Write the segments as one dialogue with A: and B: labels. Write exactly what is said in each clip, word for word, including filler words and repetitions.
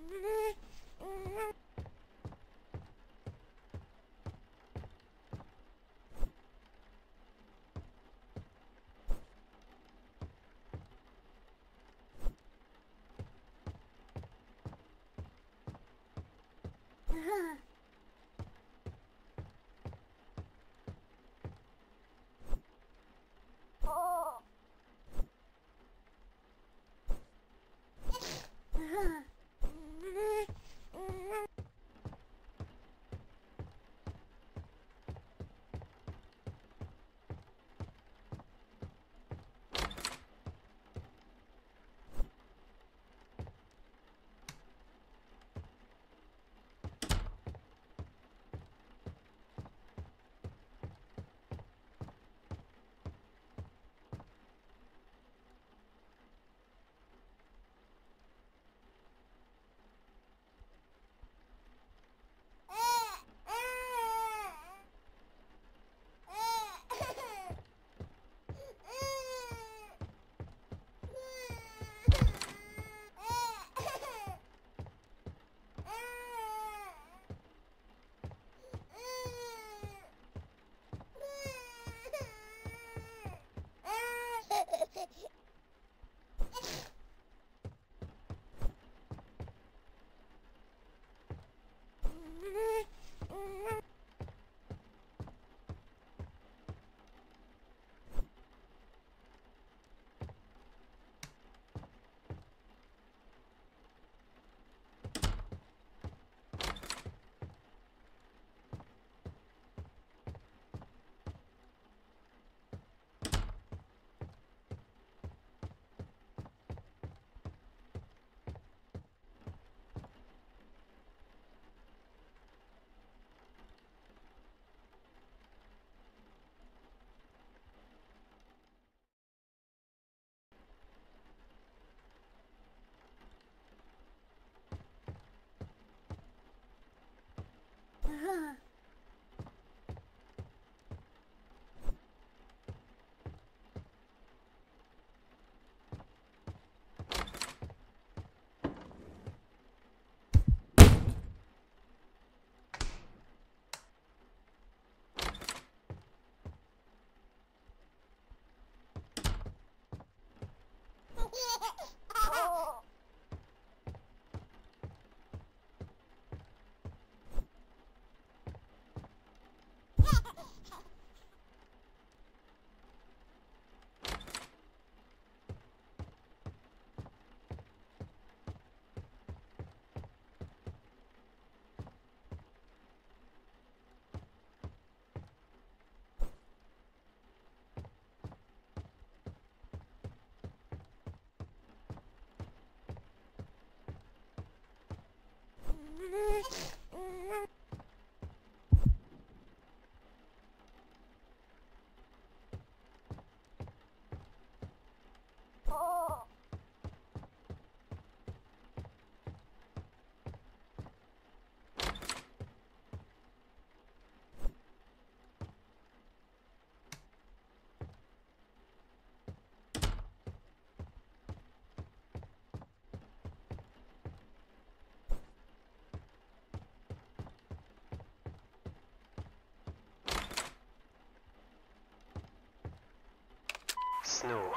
A: Snow,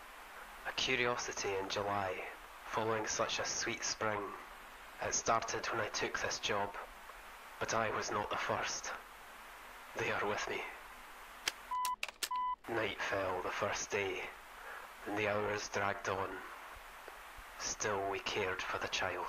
A: a curiosity in July, following such a sweet spring. It started when I took this job, but I was not the first. They are with me. Night fell the first day, and the hours dragged on. Still we cared for the child.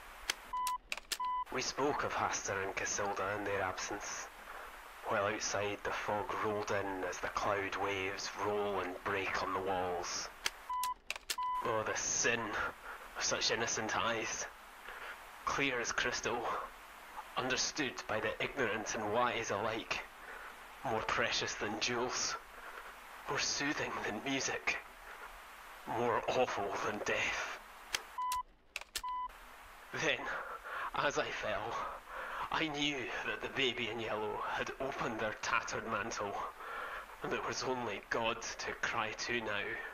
A: We spoke of Hastur and Casilda in their absence, while outside the fog rolled in as the cloud waves roll and break on the walls. Oh, the sin of such innocent eyes, clear as crystal, understood by the ignorant and wise alike, more precious than jewels, more soothing than music, more awful than death. Then, as I fell, I knew that the baby in yellow had opened their tattered mantle, and it was only God to cry to now.